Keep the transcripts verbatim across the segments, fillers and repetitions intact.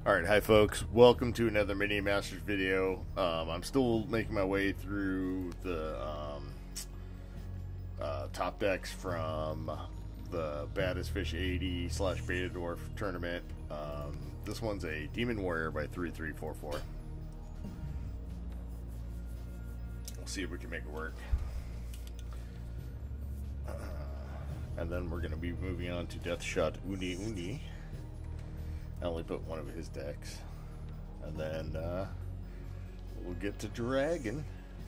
Alright, hi folks, welcome to another Mini Masters video. Um, I'm still making my way through the um, uh, top decks from the Baddest Fish eighty slash Beta Dwarf tournament. Um, this one's a Demon Warrior by three three four four. We'll see if we can make it work. Uh, and then we're going to be moving on to Deathshot Uni Uni. I only put one of his decks, and then uh, we'll get to Dragon.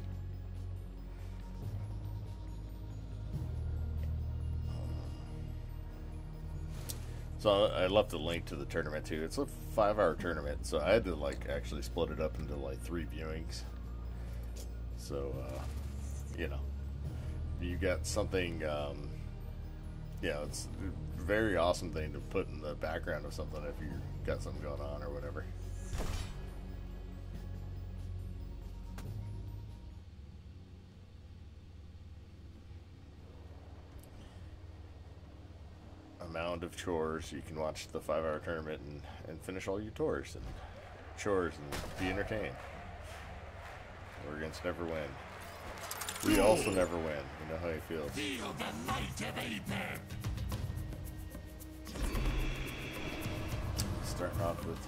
So I left a link to the tournament too. It's a five-hour tournament, so I had to like actually split it up into like three viewings. So uh, you know, you got something. Um, yeah, it's a very awesome thing to put in the background of something if you got something going on or whatever. A mound of chores. You can watch the five-hour tournament and, and finish all your tours and chores and be entertained. We're against never win. We also never win. You know how he feels. Feel the light of Apex. Starting off with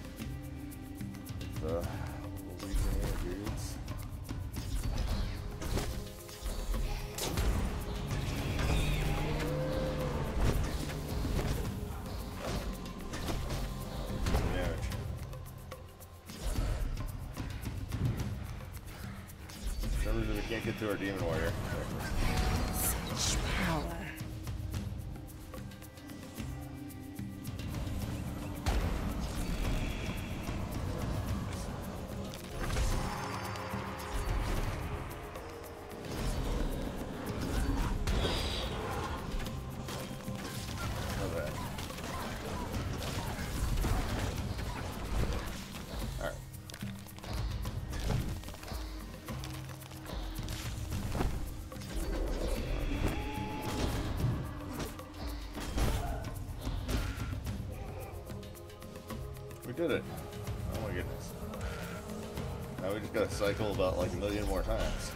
the Louisiana dudes. Damage. For some reason we can't get to our Demon Warrior. Such power. We did it. Oh my goodness. Now we just gotta cycle about like a million more times.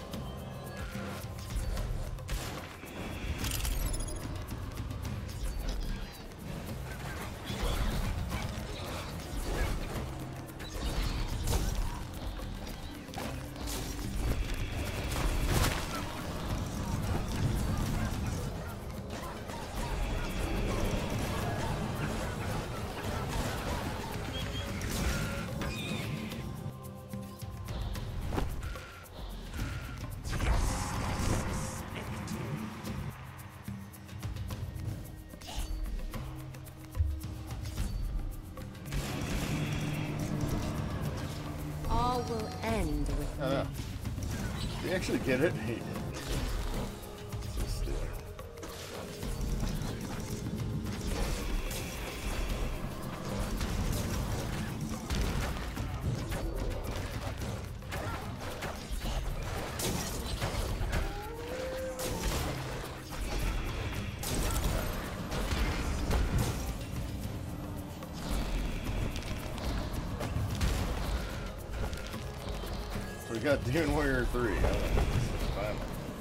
All will end with I know. Did you actually get it? He did. So stupid. We got Demon Warrior three. Finally.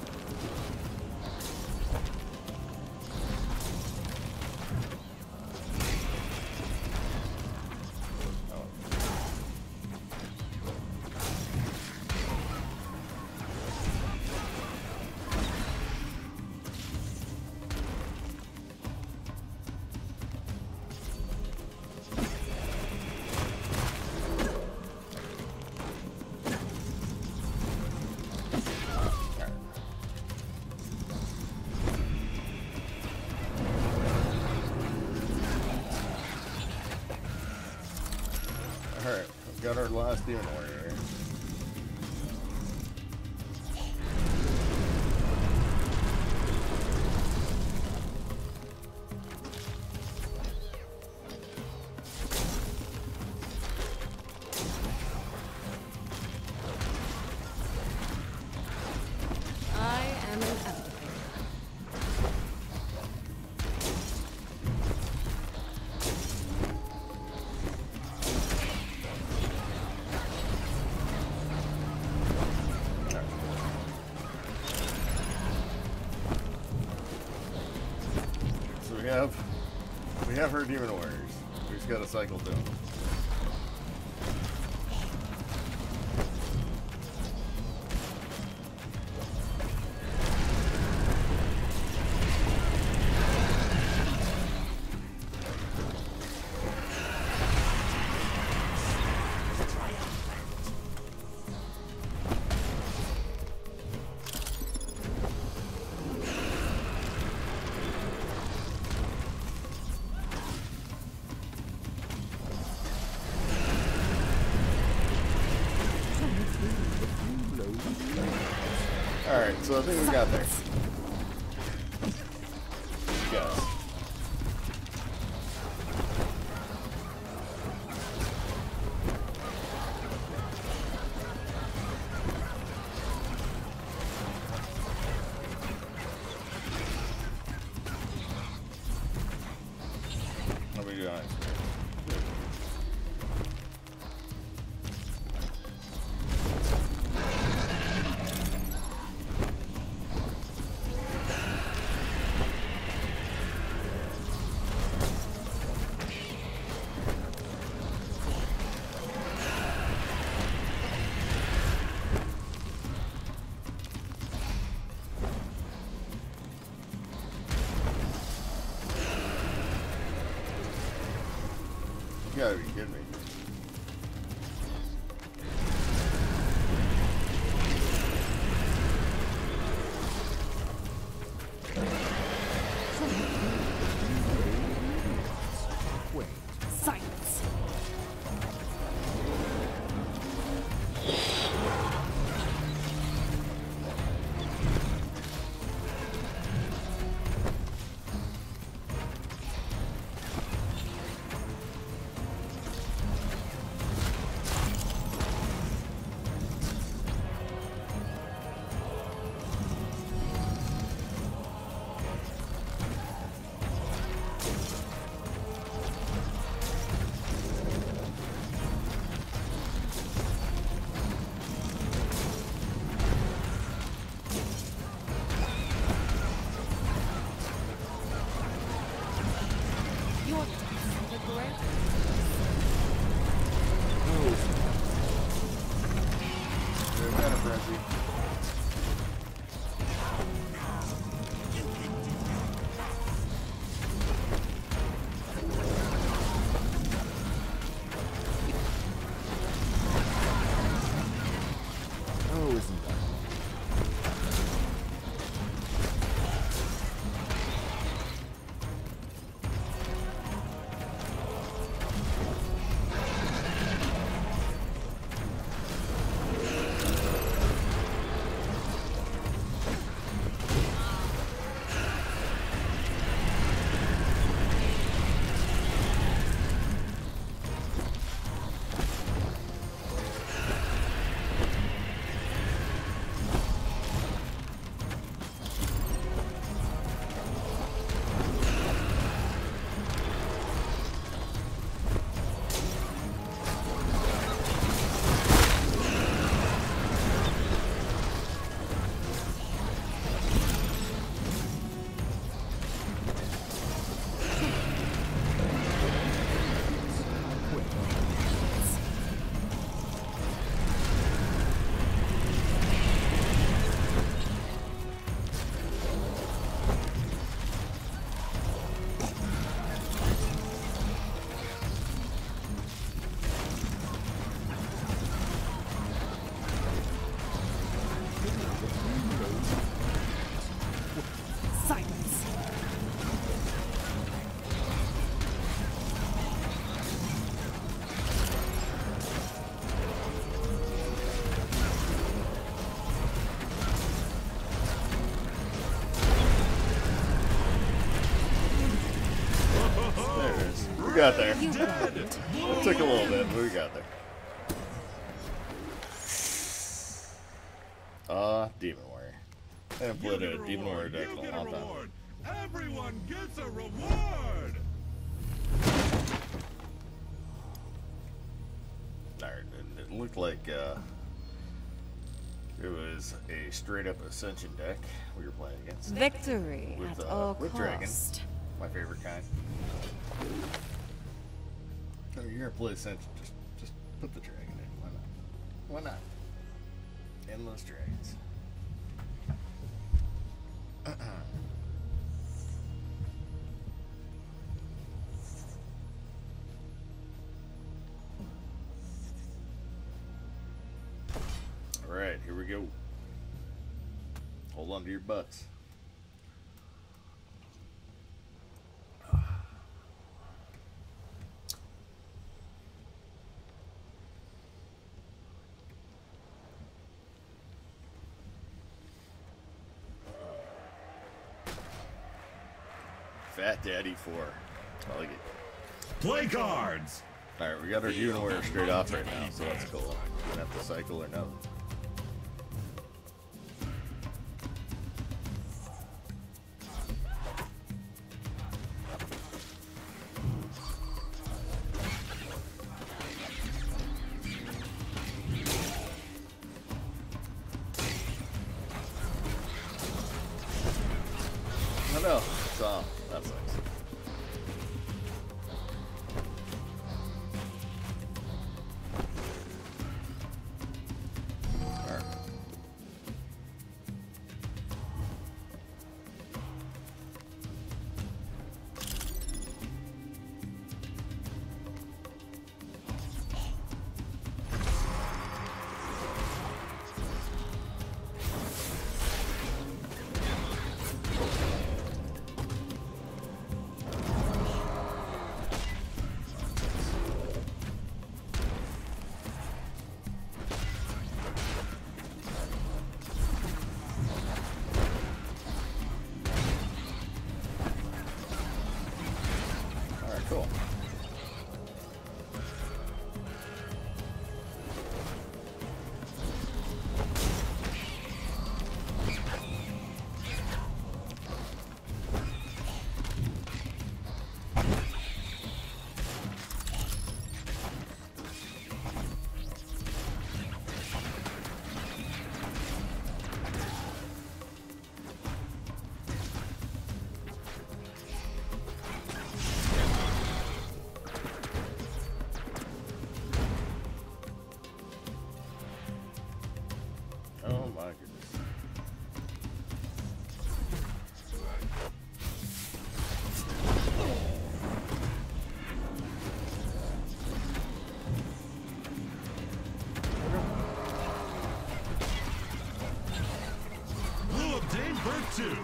Alright, we've got our last Demon Warrior here. I am an advocate. we have we have our demon warriors. We just gotta cycle through them. Alright, so I think we got there. Yes. What are we doing? You gotta be kidding me. Silence. Your death is a great. They're kind of frenzy. Oh, isn't that? Silence. There it is. We got there. You won't. It took a little bit, but we got there. Ah, uh, Demon Warrior. I haven't played a Demon Warrior deck in a long time. Everyone gets a reward! Alright, it, it looked like uh, it was a straight up Ascension deck we were playing against. Victory With, at uh, all with Dragon. cost. My favorite kind. Oh, you're gonna play Ascension, just just put the dragon in. Why not? Why not? Endless dragons. Alright, here we go. Hold on to your butts. Fat Daddy four. I like it. Play cards! Alright, we got our Human Warrior straight off right now, so that's cool. We don't have to cycle or nothing. I know, it's off. That sucks. Alright. Cool. Oh my goodness. We'll obtain birth two.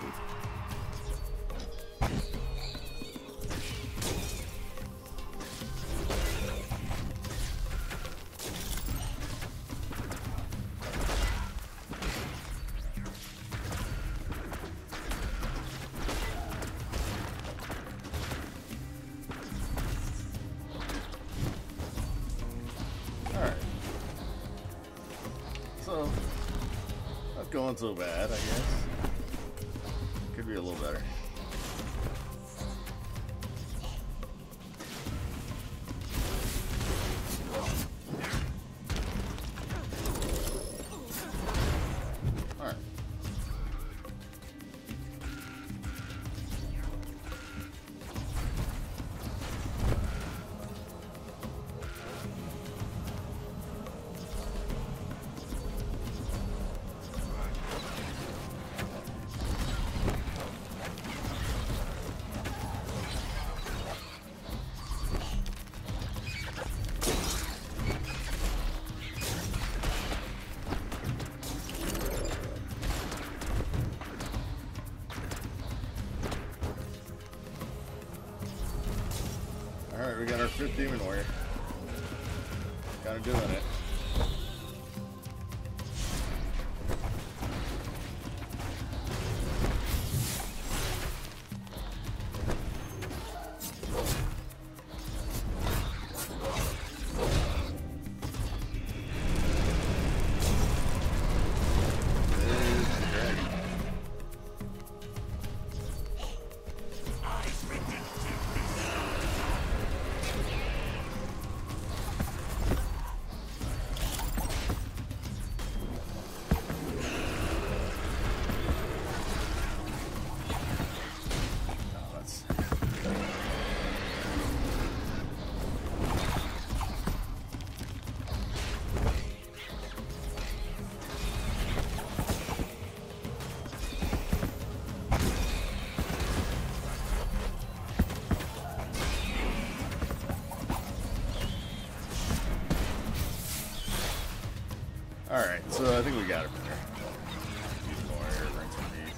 Alright. So, not going so bad, I guess. Could be a little better. Alright. Alright, we got our fifth Demon Warrior. Kind of doing it. There's the dragon. So I think we got it from there. Use more air, rinse and repeat.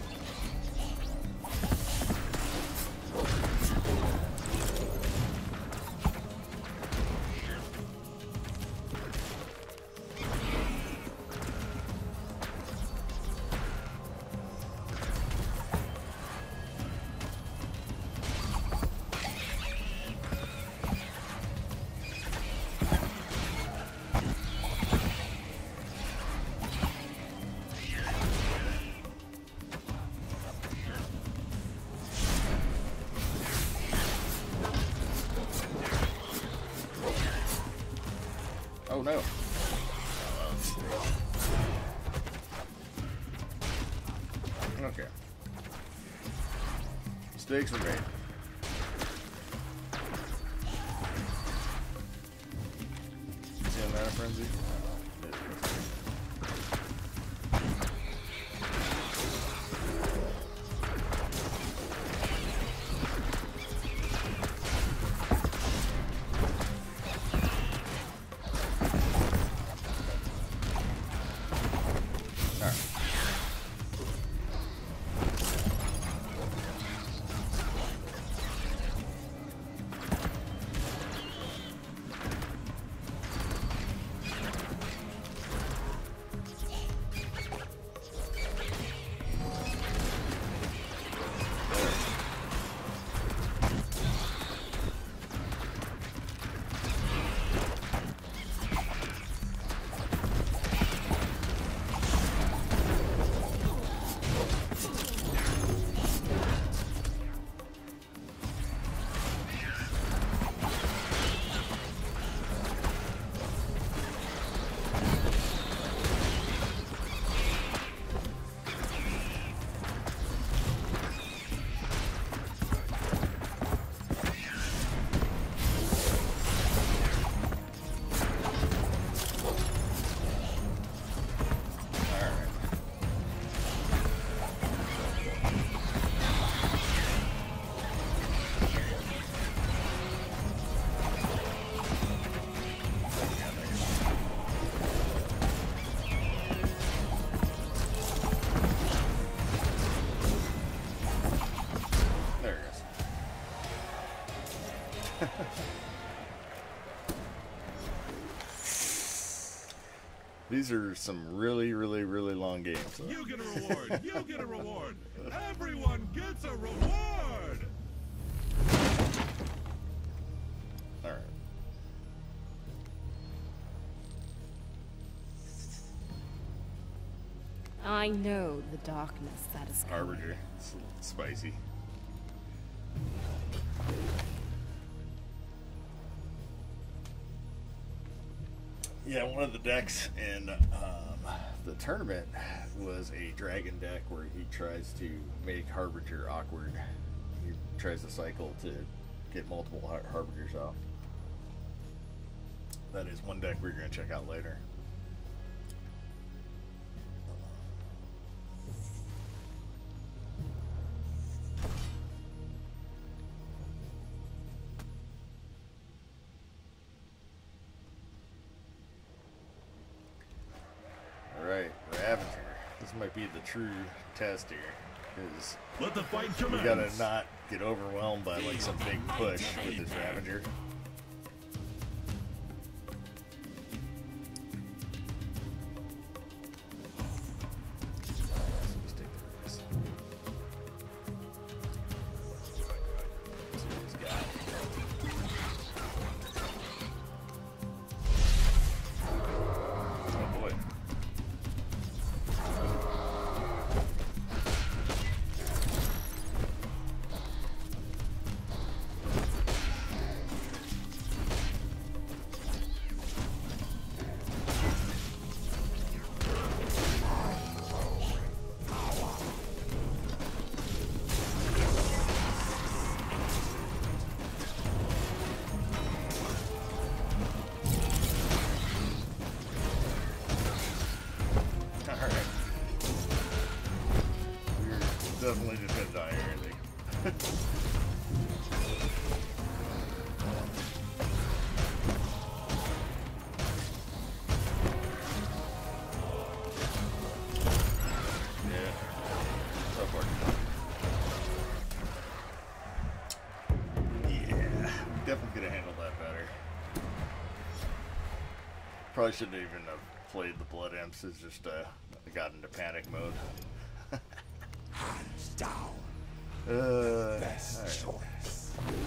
Oh no. Okay. Mistakes were made. See on that frenzy? These are some really, really, really long games. So. You get a reward. You get a reward. Everyone gets a reward. All right. I know the darkness that is coming. Harbinger. It's a little spicy. Yeah, one of the decks in um, the tournament was a dragon deck where he tries to make Harbinger awkward. He tries to cycle to get multiple Har Harbingers off. That is one deck we're going to check out later. Alright, Ravager. This might be the true test here. Because Let the fight we commence. gotta not get overwhelmed by like some big push with this Ravager. Let's take the risk. See what he's got. Oh boy. definitely could have handled that better. Probably shouldn't even have played the Blood Imps. It's just uh, I got into panic mode. Hands down. Uh, Best all right. choice.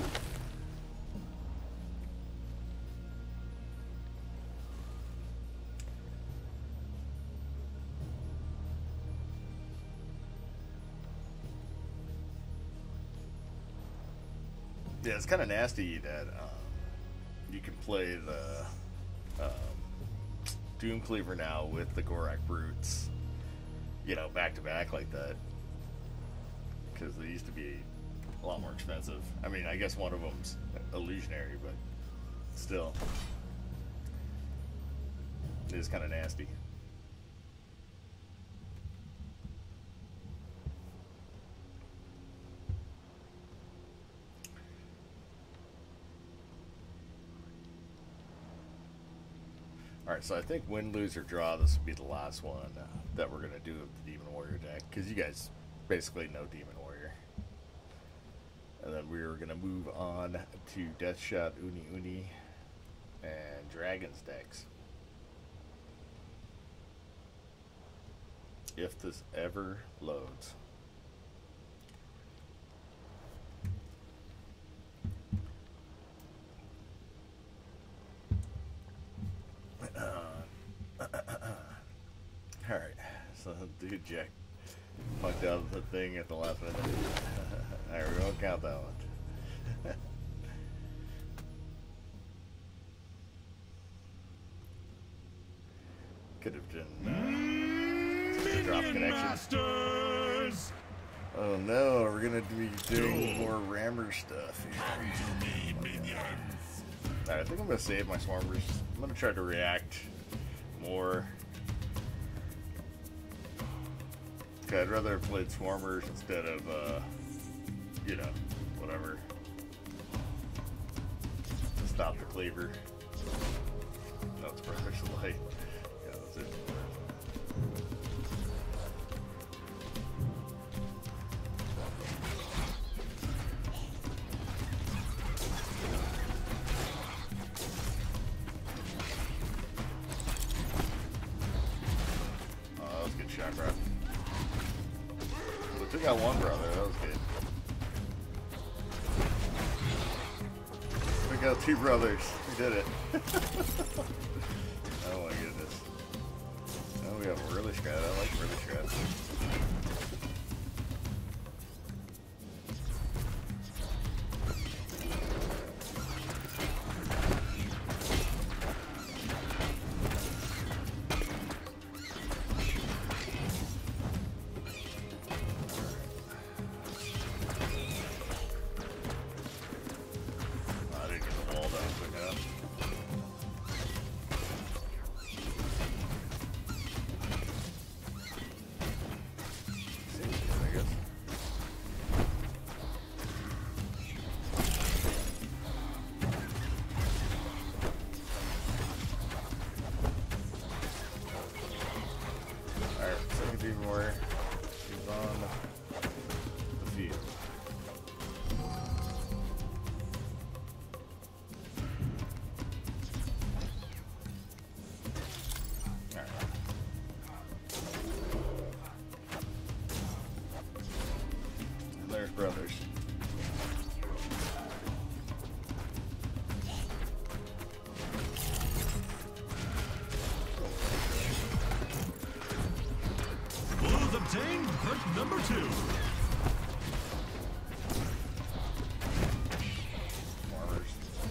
Yeah, it's kind of nasty that um, you can play the um, Doom Cleaver now with the Gorak Brutes, you know, back to back like that. Because they used to be a lot more expensive. I mean, I guess one of them's illusionary, but still, it is kind of nasty. Alright, so I think win, lose, or draw, this will be the last one uh, that we're going to do with the Demon Warrior deck, because you guys basically know Demon Warrior. And then we're going to move on to Deathshot, Uni Uni, and Dragon's decks. If this ever loads. Alright, so dude Jack fucked out the thing at the last minute. Alright, we won't count that one. Could have done uh, drop connection. Masters! Oh no, we're gonna be doing more rammer stuff here. Alright, I think I'm gonna save my swarmers. I'm gonna try to react more. Okay, I'd rather have played swarmers instead of, uh, you know, whatever. Stop the cleaver. That's perfect light. Yeah, that's it. Oh, that was a good shot, bro. We took out one brother, that was good. We got two brothers. We did it. Oh my goodness. Oh, we have a really scrap. I like really scrap. More is on the field. All right. And there's brothers. Obtained perk number two. Farmers.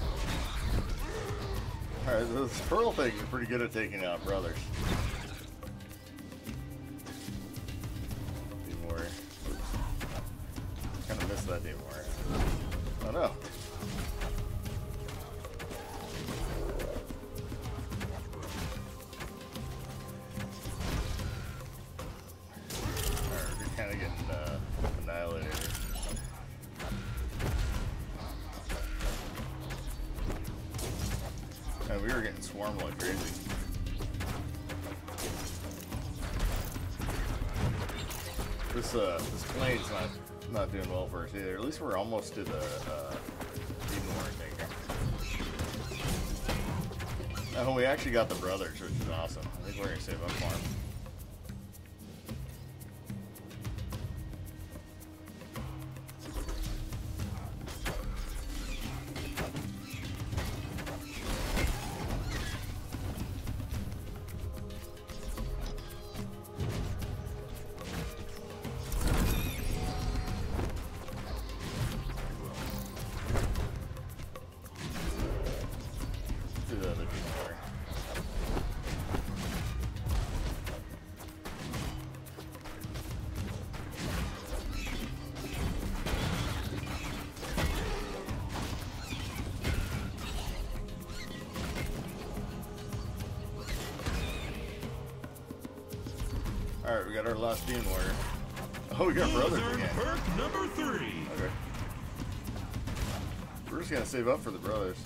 Alright, those pearl things are pretty good at taking out brothers. Demore. Kind of missed that Demore. Oh no. Kind of getting uh, annihilated. And we were getting swarmed like crazy. This uh, this plane's not not doing well for us either. At least we're almost to the uh, Demon Warrior taker. Oh, we actually got the brothers, which is awesome. I think we're gonna save up for them. To the other team there. Alright, we got our last Demon Warrior. Oh, we got brothers Blizzard again. perk number three. Okay. We're just gonna save up for the brothers.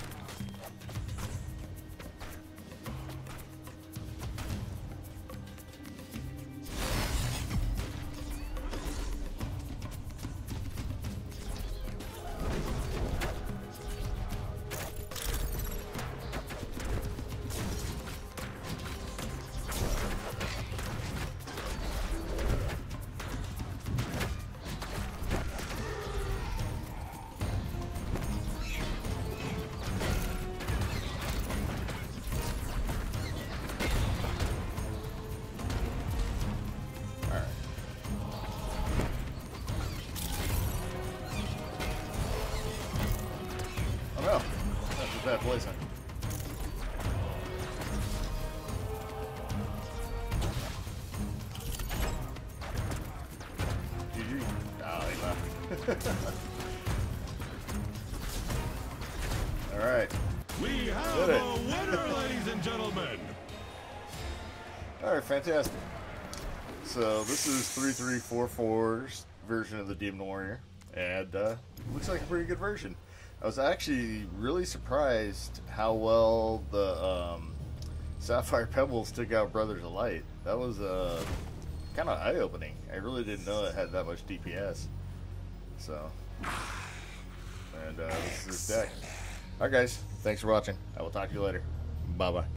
Oh no, that's a bad placement. G G. Oh, he left. Alright. We have Did it. a winner, ladies and gentlemen. Alright, fantastic. So this is three three four four's version of the Demon Warrior. And uh, looks like a pretty good version. I was actually really surprised how well the um, Sapphire Pebbles took out Brothers of Light. That was uh, kind of eye-opening. I really didn't know it had that much D P S. So, and uh, this is his deck. Alright guys, thanks for watching. I will talk to you later. Bye-bye.